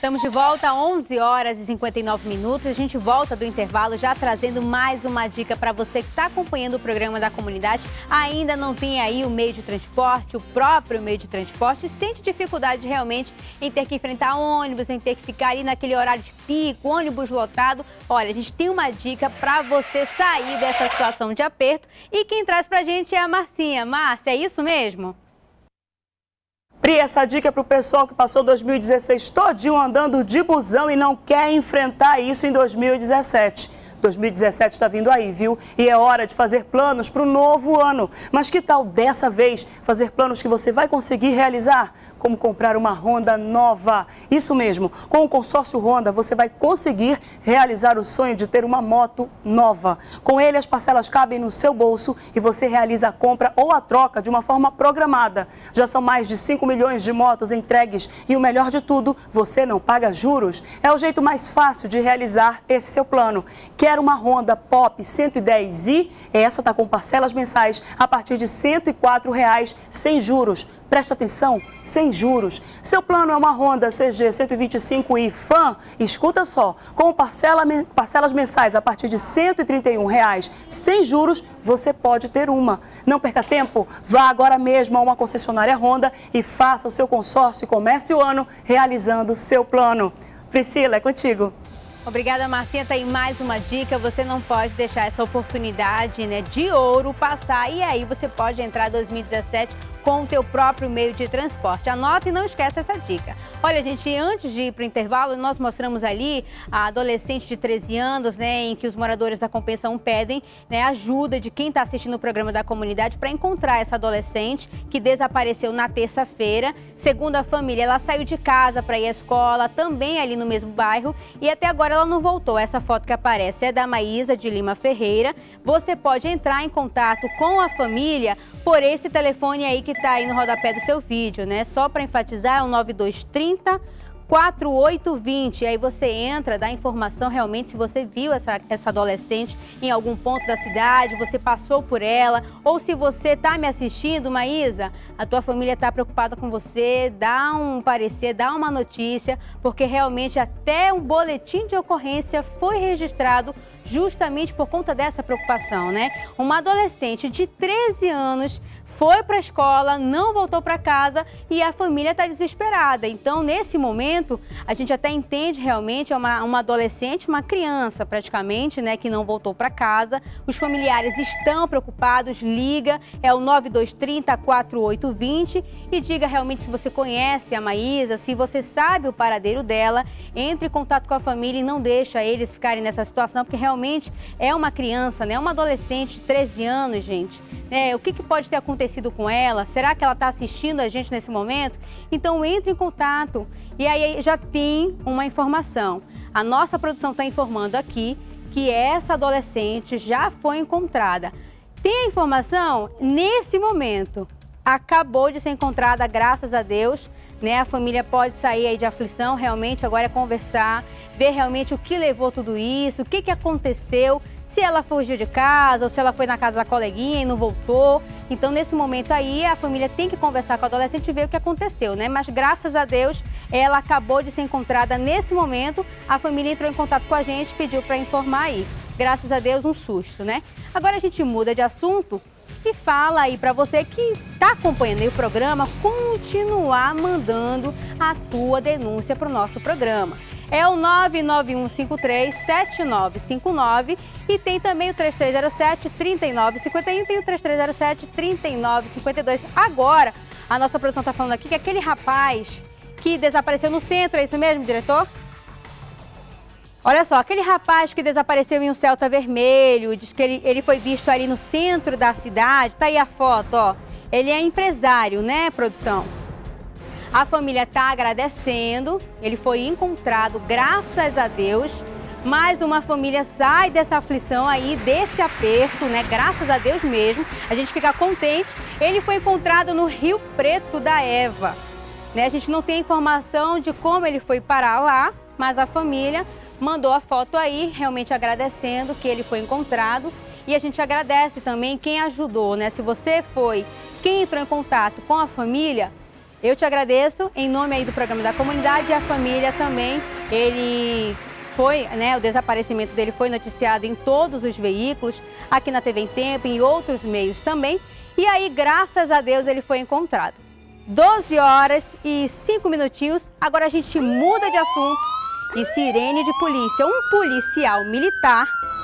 Estamos de volta, 11 horas e 59 minutos. A gente volta do intervalo já trazendo mais uma dica para você que está acompanhando o programa da comunidade. Ainda não tem aí o meio de transporte, o próprio meio de transporte, sente dificuldade realmente em ter que enfrentar ônibus, em ter que ficar ali naquele horário de pico, ônibus lotado. Olha, a gente tem uma dica para você sair dessa situação de aperto e quem traz para a gente é a Marcinha. Márcia, é isso mesmo? Pri, essa dica é para o pessoal que passou 2016 todinho andando de busão e não quer enfrentar isso em 2017. 2017 está vindo aí, viu? E é hora de fazer planos para o novo ano. Mas que tal dessa vez fazer planos que você vai conseguir realizar? Como comprar uma Honda nova. Isso mesmo, com o consórcio Honda você vai conseguir realizar o sonho de ter uma moto nova. Com ele as parcelas cabem no seu bolso e você realiza a compra ou a troca de uma forma programada. Já são mais de 5 milhões de motos entregues e o melhor de tudo, você não paga juros. É o jeito mais fácil de realizar esse seu plano. Quer uma Honda Pop 110i? Essa está com parcelas mensais a partir de R$ 104,00 sem juros. Presta atenção, sem juros. Seu plano é uma Honda CG 125i Fan? Escuta só, com parcelas mensais a partir de R$ 131,00 sem juros, você pode ter uma. Não perca tempo, vá agora mesmo a uma concessionária Honda e faça o seu consórcio e comece o ano realizando seu plano. Priscila, é contigo. Obrigada, Marcinha. Tá aí mais uma dica. Você não pode deixar essa oportunidade, né, de ouro passar. E aí você pode entrar em 2017 com o teu próprio meio de transporte. Anota e não esquece essa dica. Olha, gente, antes de ir para o intervalo, nós mostramos ali a adolescente de 13 anos, né, em que os moradores da Compensação pedem, né, ajuda de quem está assistindo o programa da comunidade para encontrar essa adolescente que desapareceu na terça-feira. Segundo a família, ela saiu de casa para ir à escola, também ali no mesmo bairro, e até agora ela não voltou. Essa foto que aparece é da Maísa de Lima Ferreira. Você pode entrar em contato com a família por esse telefone aí que está aí no rodapé do seu vídeo, né? Só para enfatizar, é o 9230 4820. Aí você entra, dá informação realmente se você viu essa adolescente em algum ponto da cidade, você passou por ela, ou se você está me assistindo, Maísa, a tua família está preocupada com você, dá um parecer, dá uma notícia, porque realmente até um boletim de ocorrência foi registrado justamente por conta dessa preocupação, né? Uma adolescente de 13 anos foi para a escola, não voltou para casa e a família está desesperada. Então, nesse momento, a gente até entende realmente, é uma adolescente, uma criança praticamente, né, que não voltou para casa. Os familiares estão preocupados, liga, é o 9230 4820 e diga realmente se você conhece a Maísa, se você sabe o paradeiro dela, entre em contato com a família e não deixa eles ficarem nessa situação, porque realmente é uma criança, né, uma adolescente de 13 anos, gente. O que pode ter acontecido com ela? Será que ela está assistindo a gente nesse momento? Então entre em contato e aí já tem uma informação. A nossa produção está informando aqui que essa adolescente já foi encontrada. Tem a informação? Nesse momento, acabou de ser encontrada, graças a Deus. Né? A família pode sair aí de aflição, realmente agora é conversar, ver realmente o que levou tudo isso, o que aconteceu, se ela fugiu de casa ou se ela foi na casa da coleguinha e não voltou. Então, nesse momento aí, a família tem que conversar com a adolescente e ver o que aconteceu, né? Mas, graças a Deus, ela acabou de ser encontrada nesse momento. A família entrou em contato com a gente, pediu para informar aí. Graças a Deus, um susto, né? Agora a gente muda de assunto e fala aí para você que está acompanhando aí o programa, continuar mandando a tua denúncia para o nosso programa. É o 99153-7959 e tem também o 3307-3951 e tem o 3307-3952. Agora, a nossa produção está falando aqui que aquele rapaz que desapareceu no centro, é isso mesmo, diretor? Olha só, aquele rapaz que desapareceu em um Celta vermelho, diz que ele foi visto ali no centro da cidade, tá aí a foto, ó. Ele é empresário, né, produção? A família está agradecendo, ele foi encontrado, graças a Deus, mais uma família sai dessa aflição aí, desse aperto, né? Graças a Deus mesmo, a gente fica contente. Ele foi encontrado no Rio Preto da Eva, né? A gente não tem informação de como ele foi parar lá, mas a família mandou a foto aí, realmente agradecendo que ele foi encontrado. E a gente agradece também quem ajudou, né? Se você foi, quem entrou em contato com a família, Eu te agradeço, em nome aí do programa da comunidade e a família também. Ele foi, o desaparecimento dele foi noticiado em todos os veículos, aqui na TV em Tempo, em outros meios também. E aí, graças a Deus, ele foi encontrado. 12 horas e 5 minutinhos, agora a gente muda de assunto e sirene de polícia. Um policial militar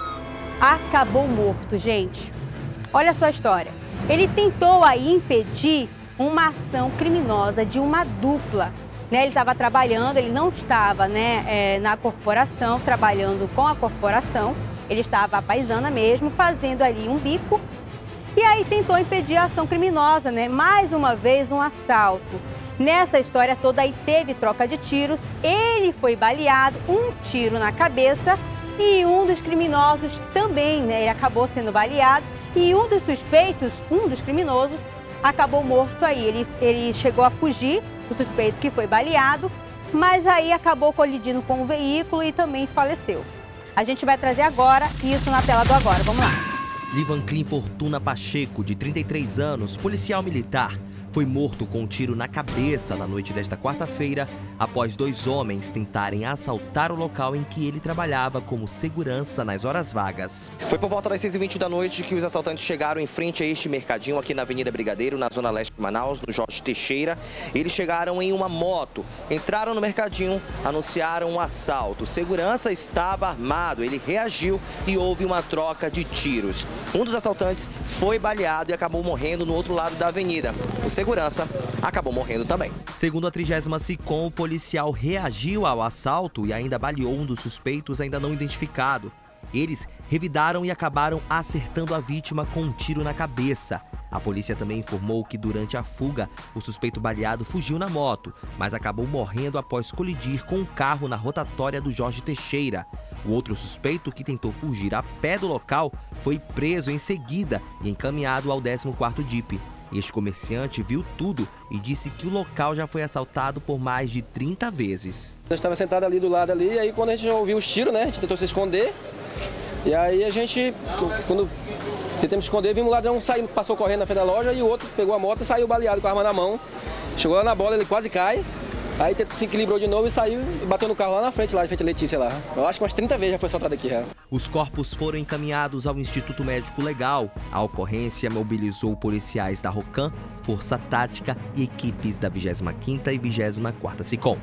acabou morto, gente. Olha só a história. Ele tentou aí impedir uma ação criminosa de uma dupla. Ele estava trabalhando, ele não estava na corporação, trabalhando com a corporação. Ele estava à paisana mesmo, fazendo ali um bico. E aí tentou impedir a ação criminosa, mais uma vez um assalto. Nessa história toda aí teve troca de tiros, ele foi baleado, um tiro na cabeça e um dos criminosos também, ele acabou sendo baleado e um dos suspeitos, um dos criminosos, acabou morto aí. Ele chegou a fugir, o suspeito que foi baleado, mas aí acabou colidindo com o veículo e também faleceu. A gente vai trazer agora isso na tela do Agora, vamos lá. Livanclin Fortuna Pacheco, de 33 anos, policial militar, foi morto com um tiro na cabeça na noite desta quarta-feira, após 2 homens tentarem assaltar o local em que ele trabalhava como segurança nas horas vagas. Foi por volta das 6h20 da noite que os assaltantes chegaram em frente a este mercadinho aqui na Avenida Brigadeiro, na zona leste de Manaus, no Jorge Teixeira. Eles chegaram em uma moto, entraram no mercadinho, anunciaram um assalto. O segurança estava armado, ele reagiu e houve uma troca de tiros. Um dos assaltantes foi baleado e acabou morrendo no outro lado da avenida. O segurança acabou morrendo também. Segundo a 30ª SICOM, o policial reagiu ao assalto e ainda baleou um dos suspeitos ainda não identificado. Eles revidaram e acabaram acertando a vítima com um tiro na cabeça. A polícia também informou que durante a fuga, o suspeito baleado fugiu na moto, mas acabou morrendo após colidir com um carro na rotatória do Jorge Teixeira. O outro suspeito, que tentou fugir a pé do local, foi preso em seguida e encaminhado ao 14º DIP. Este comerciante viu tudo e disse que o local já foi assaltado por mais de 30 vezes. Eu estava sentado ali do lado ali, e aí quando a gente ouviu os tiros, a gente tentou se esconder. E aí a gente, quando tentamos esconder, vimos o ladrão saindo, passou correndo na frente da loja e o outro pegou a moto e saiu baleado com a arma na mão. Chegou lá na bola, ele quase cai. Aí se equilibrou de novo e saiu e bateu no carro lá na frente a Letícia lá. Eu acho que umas 30 vezes já foi assaltado aqui. Já. Os corpos foram encaminhados ao Instituto Médico Legal. A ocorrência mobilizou policiais da ROCAM, Força Tática e equipes da 25ª e 24ª SICOM.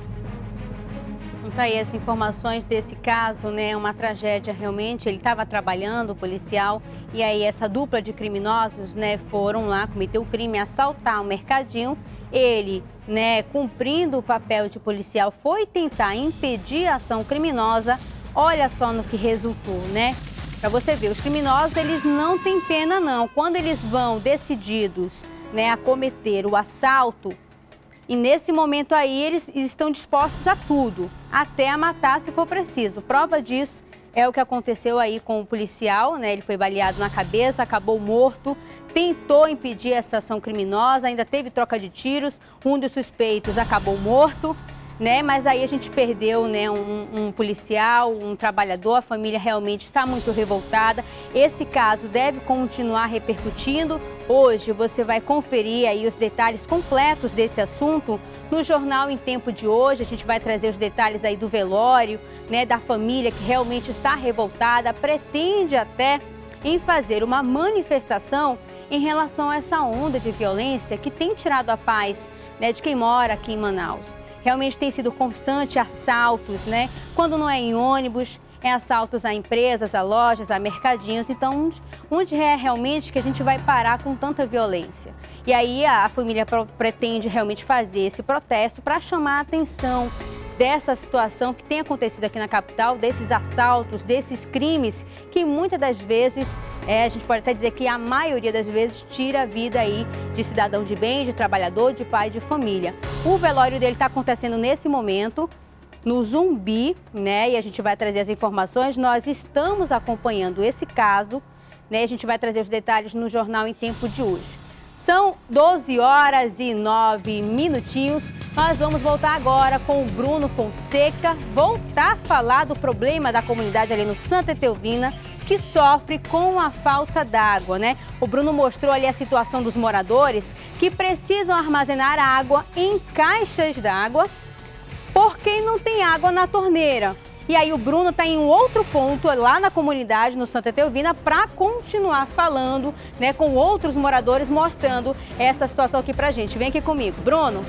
Tá aí as informações desse caso, uma tragédia realmente. Ele estava trabalhando, o policial, e aí essa dupla de criminosos, foram lá cometer o crime, assaltar um mercadinho. Ele, cumprindo o papel de policial, foi tentar impedir a ação criminosa. Olha só no que resultou, Para você ver, os criminosos, eles não têm pena não. Quando eles vão decididos, a cometer o assalto, e nesse momento aí eles estão dispostos a tudo, até a matar se for preciso. Prova disso é o que aconteceu aí com o policial, Ele foi baleado na cabeça, acabou morto, tentou impedir essa ação criminosa, ainda teve troca de tiros, um dos suspeitos acabou morto, Mas aí a gente perdeu, um policial, um trabalhador, a família realmente está muito revoltada. Esse caso deve continuar repercutindo. Hoje você vai conferir aí os detalhes completos desse assunto no Jornal em Tempo de hoje. A gente vai trazer os detalhes aí do velório, da família que realmente está revoltada, pretende até em fazer uma manifestação em relação a essa onda de violência que tem tirado a paz, de quem mora aqui em Manaus. Realmente tem sido constante assaltos, Quando não é em ônibus, é assaltos a empresas, a lojas, a mercadinhos. Então, onde é realmente que a gente vai parar com tanta violência? E aí a família pretende realmente fazer esse protesto para chamar a atenção dessa situação que tem acontecido aqui na capital, desses assaltos, desses crimes que muitas das vezes, a gente pode até dizer que a maioria das vezes tira a vida aí de cidadão de bem, de trabalhador, de pai, de família. O velório dele está acontecendo nesse momento no Zumbi, E a gente vai trazer as informações. Nós estamos acompanhando esse caso, A gente vai trazer os detalhes no Jornal em Tempo de hoje. São 12 horas e 9 minutinhos. Nós vamos voltar agora com o Bruno Fonseca, voltar a falar do problema da comunidade ali no Santa Etelvina, que sofrem com a falta d'água, né? O Bruno mostrou ali a situação dos moradores que precisam armazenar água em caixas d'água porque não tem água na torneira. E aí o Bruno está em um outro ponto lá na comunidade, no Santa Etelvina, para continuar falando, né, com outros moradores, mostrando essa situação aqui pra gente. Vem aqui comigo, Bruno.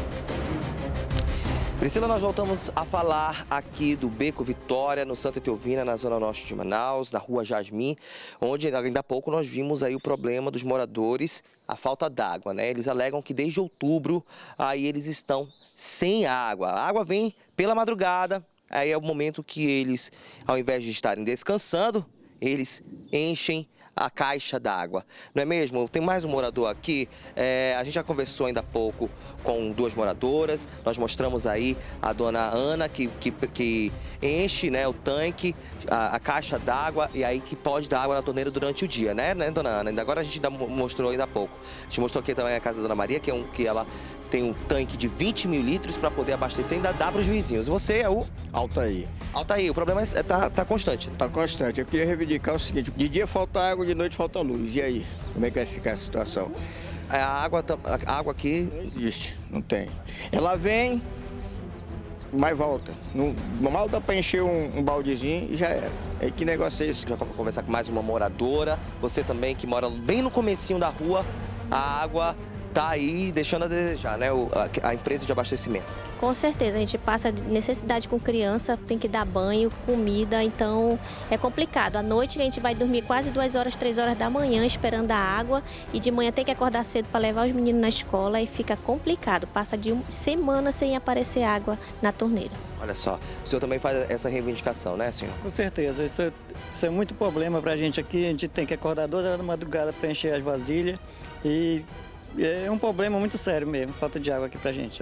Priscila, nós voltamos a falar aqui do Beco Vitória, no Santa Etelvina, na zona norte de Manaus, na rua Jasmim, onde ainda há pouco nós vimos aí o problema dos moradores, a falta d'água, né? Eles alegam que desde outubro aí eles estão sem água. A água vem pela madrugada, aí é o momento que eles, ao invés de estarem descansando, eles enchem a caixa d'água, não é mesmo? Tem mais um morador aqui, a gente já conversou ainda há pouco com duas moradoras, nós mostramos aí a dona Ana que enche, né, o tanque, a caixa d'água e aí que pode dar água na torneira durante o dia, né dona Ana? Ainda agora a gente mostrou ainda há pouco. A gente mostrou aqui também a casa da dona Maria, que ela tem um tanque de 20 mil litros para poder abastecer e ainda dá para os vizinhos. Você é o... Altair. Altair, o problema tá constante. Tá constante. Eu queria reivindicar o seguinte, de dia falta água, de noite falta luz. E aí? Como é que vai ficar a situação? A água aqui... Não existe, não tem. Ela vem, mas volta. Mal dá para encher um baldezinho e já era. E que negócio é esse? Já vou conversar com mais uma moradora. Você também que mora bem no comecinho da rua, a água tá aí deixando a desejar, né? A empresa de abastecimento. Com certeza, a gente passa necessidade com criança, tem que dar banho, comida, então é complicado. À noite a gente vai dormir quase 2 horas, 3 horas da manhã esperando a água e de manhã tem que acordar cedo para levar os meninos na escola e fica complicado. Passa de uma semana sem aparecer água na torneira. Olha só, o senhor também faz essa reivindicação, né, senhor? Com certeza, isso é muito problema para a gente aqui. A gente tem que acordar 2 horas da madrugada para encher as vasilhas e é um problema muito sério mesmo, falta de água aqui para a gente.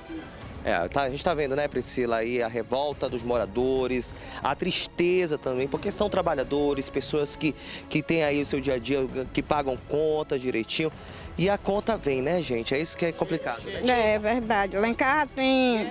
A gente está vendo, né, Priscila, aí a revolta dos moradores, a tristeza também, porque são trabalhadores, pessoas que têm aí o seu dia a dia, que pagam conta direitinho. E a conta vem, né, gente? É isso que é complicado, né? É verdade. Lá em casa tem...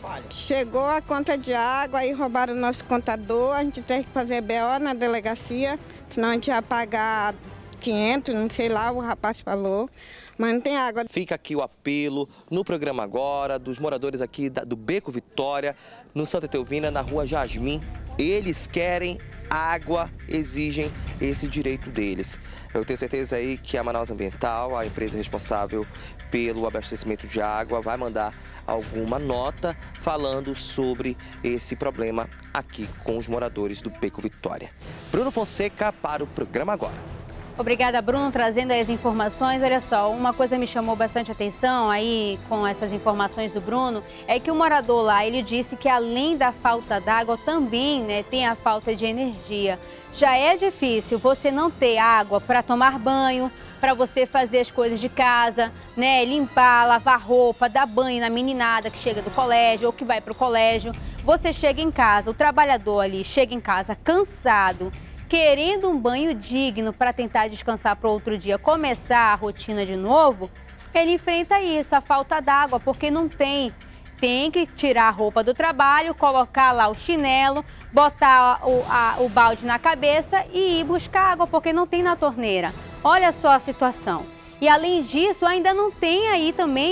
Chegou a conta de água, aí roubaram o nosso contador, a gente teve que fazer BO na delegacia, senão a gente ia pagar 500, não sei lá, o rapaz falou. Mas não tem água. Fica aqui o apelo no programa agora dos moradores aqui do Beco Vitória, no Santa Etelvina, na rua Jasmim. Eles querem água, exigem esse direito deles. Eu tenho certeza aí que a Manaus Ambiental, a empresa responsável pelo abastecimento de água, vai mandar alguma nota falando sobre esse problema aqui com os moradores do Beco Vitória. Bruno Fonseca para o programa agora. Obrigada, Bruno, trazendo aí as informações. Olha só, uma coisa me chamou bastante atenção aí com essas informações do Bruno, é que o morador lá, ele disse que além da falta d'água, também, né, tem a falta de energia. Já é difícil você não ter água para tomar banho, para você fazer as coisas de casa, né, limpar, lavar roupa, dar banho na meninada que chega do colégio ou que vai para o colégio. Você chega em casa, o trabalhador ali chega em casa cansado, querendo um banho digno para tentar descansar para outro dia, começar a rotina de novo, ele enfrenta isso, a falta d'água, porque não tem. Tem que tirar a roupa do trabalho, colocar lá o chinelo, botar o balde na cabeça e ir buscar água, porque não tem na torneira. Olha só a situação. E além disso, ainda não tem aí também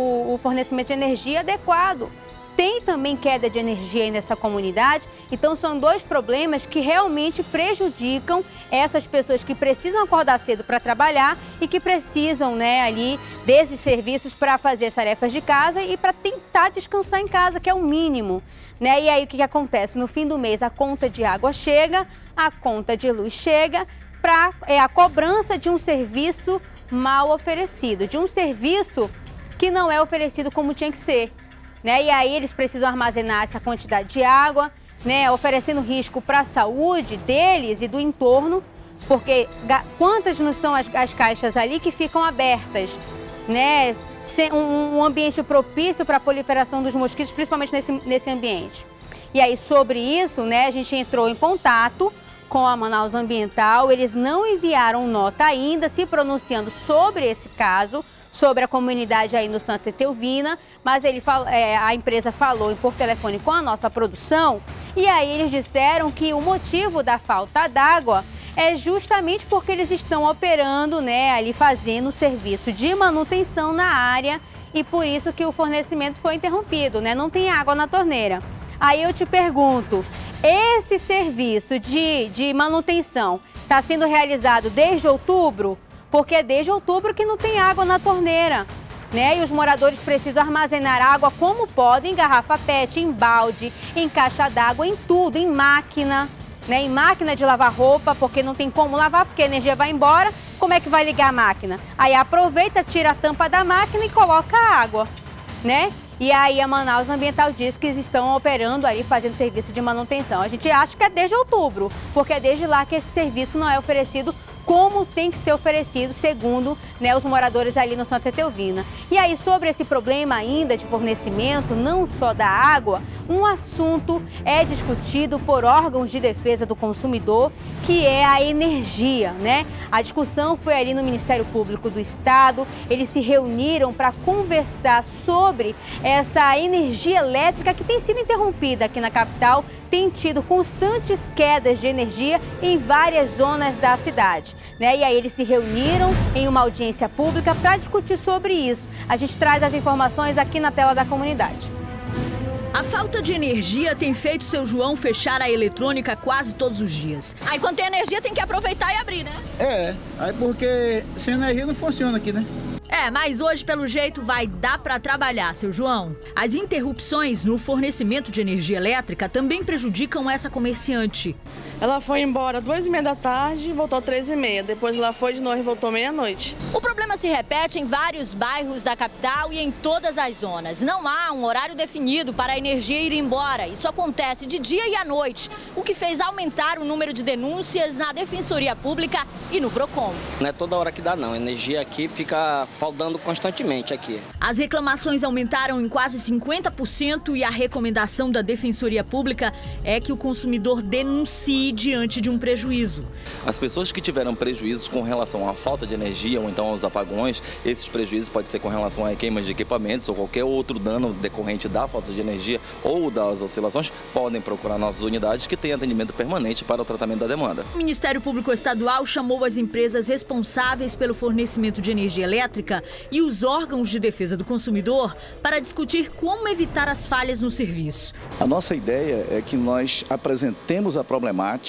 o fornecimento de energia adequado. Tem também queda de energia aí nessa comunidade, então são 2 problemas que realmente prejudicam essas pessoas que precisam acordar cedo para trabalhar e que precisam, né, ali desses serviços para fazer as tarefas de casa e para tentar descansar em casa, que é o mínimo, né? E aí o que acontece? No fim do mês a conta de água chega, a conta de luz chega, é a cobrança de um serviço mal oferecido, de um serviço que não é oferecido como tinha que ser. Né? E aí eles precisam armazenar essa quantidade de água, né? Oferecendo risco para a saúde deles e do entorno, porque quantas não são as caixas ali que ficam abertas, né? Um ambiente propício para a proliferação dos mosquitos, principalmente nesse ambiente. E aí sobre isso, né, a gente entrou em contato com a Manaus Ambiental, eles não enviaram nota ainda se pronunciando sobre esse caso, sobre a comunidade aí no Santa Etelvina, mas a empresa falou por telefone com a nossa produção e aí eles disseram que o motivo da falta d'água é justamente porque eles estão operando, né, ali fazendo o serviço de manutenção na área e por isso que o fornecimento foi interrompido, né? Não tem água na torneira. Aí eu te pergunto, esse serviço de manutenção está sendo realizado desde outubro? Porque é desde outubro que não tem água na torneira, né? E os moradores precisam armazenar água como podem, em garrafa PET, em balde, em caixa d'água, em tudo, em máquina, né? Em máquina de lavar roupa, porque não tem como lavar, porque a energia vai embora. Como é que vai ligar a máquina? Aí aproveita, tira a tampa da máquina e coloca a água, né? E aí a Manaus Ambiental diz que eles estão operando ali, fazendo serviço de manutenção. A gente acha que é desde outubro, porque é desde lá que esse serviço não é oferecido como tem que ser oferecido, segundo, né, os moradores ali no Santa Etelvina. E aí, sobre esse problema ainda de fornecimento, não só da água, um assunto é discutido por órgãos de defesa do consumidor, que é a energia, né? A discussão foi ali no Ministério Público do Estado, eles se reuniram para conversar sobre essa energia elétrica que tem sido interrompida aqui na capital, tem tido constantes quedas de energia em várias zonas da cidade, né? E aí eles se reuniram em uma audiência pública para discutir sobre isso. A gente traz as informações aqui na tela da comunidade. A falta de energia tem feito seu João fechar a eletrônica quase todos os dias. Aí quando tem energia tem que aproveitar e abrir, né? Aí porque sem energia não funciona aqui, né? Mas hoje, pelo jeito, vai dar para trabalhar, seu João. As interrupções no fornecimento de energia elétrica também prejudicam essa comerciante. Ela foi embora 2h30 da tarde e voltou 3h30. Depois ela foi de novo e voltou meia-noite. O problema se repete em vários bairros da capital e em todas as zonas. Não há um horário definido para a energia ir embora. Isso acontece de dia e à noite, o que fez aumentar o número de denúncias na Defensoria Pública e no PROCON. Não é toda hora que dá, não. A energia aqui fica faltando constantemente aqui. As reclamações aumentaram em quase 50% e a recomendação da Defensoria Pública é que o consumidor denuncie diante de um prejuízo. As pessoas que tiveram prejuízos com relação à falta de energia ou então aos apagões, esses prejuízos podem ser com relação a queimas de equipamentos ou qualquer outro dano decorrente da falta de energia ou das oscilações, podem procurar nossas unidades que têm atendimento permanente para o tratamento da demanda. O Ministério Público Estadual chamou as empresas responsáveis pelo fornecimento de energia elétrica e os órgãos de defesa do consumidor para discutir como evitar as falhas no serviço. A nossa ideia é que nós apresentemos a problemática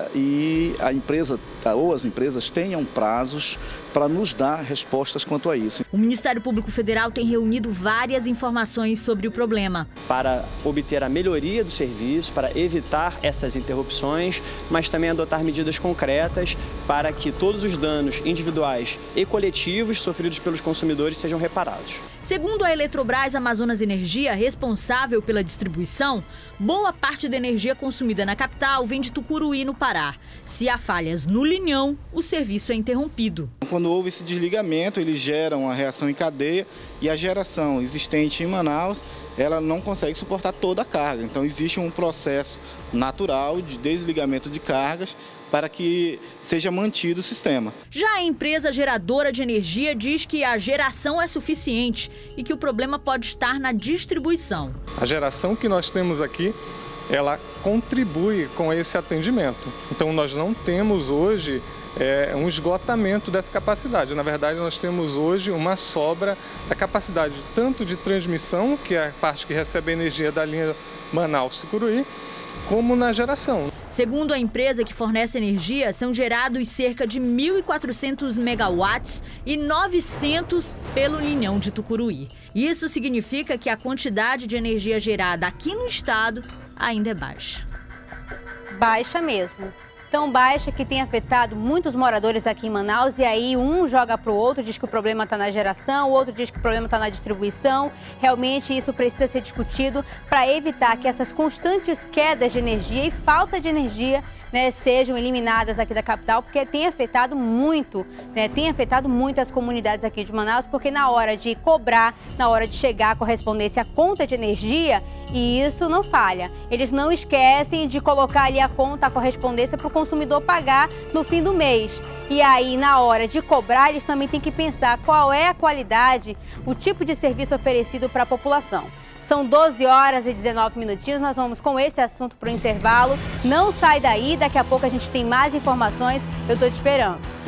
e a empresa ou as empresas tenham prazos para nos dar respostas quanto a isso. O Ministério Público Federal tem reunido várias informações sobre o problema. Para obter a melhoria do serviço, para evitar essas interrupções, mas também adotar medidas concretas para que todos os danos individuais e coletivos sofridos pelos consumidores sejam reparados. Segundo a Eletrobras Amazonas Energia, responsável pela distribuição, boa parte da energia consumida na capital vem de Tucuruí, no Pará. Se há falhas no linhão, o serviço é interrompido. Quando houve esse desligamento, eles geram uma reação em cadeia e a geração existente em Manaus, ela não consegue suportar toda a carga. Então existe um processo natural de desligamento de cargas para que seja mantido o sistema. Já a empresa geradora de energia diz que a geração é suficiente e que o problema pode estar na distribuição. A geração que nós temos aqui, ela contribui com esse atendimento. Então nós não temos hoje um esgotamento dessa capacidade. Na verdade, nós temos hoje uma sobra da capacidade tanto de transmissão, que é a parte que recebe a energia da linha Manaus-Tucuruí, como na geração. Segundo a empresa que fornece energia, são gerados cerca de 1.400 megawatts e 900 pelo linhão de Tucuruí. Isso significa que a quantidade de energia gerada aqui no estado ainda é baixa. Baixa mesmo. Tão baixa que tem afetado muitos moradores aqui em Manaus, e aí um joga para o outro, diz que o problema está na geração, o outro diz que o problema está na distribuição. Realmente isso precisa ser discutido para evitar que essas constantes quedas de energia e falta de energia, né, sejam eliminadas aqui da capital, porque tem afetado muito, né, as comunidades aqui de Manaus, porque na hora de cobrar, na hora de chegar a correspondência à conta de energia, e isso não falha. Eles não esquecem de colocar ali a conta, a correspondência para o consumidor pagar no fim do mês. E aí, na hora de cobrar, eles também têm que pensar qual é a qualidade, o tipo de serviço oferecido para a população. São 12 horas e 19 minutinhos, nós vamos com esse assunto para o intervalo. Não sai daí, daqui a pouco a gente tem mais informações, eu estou te esperando.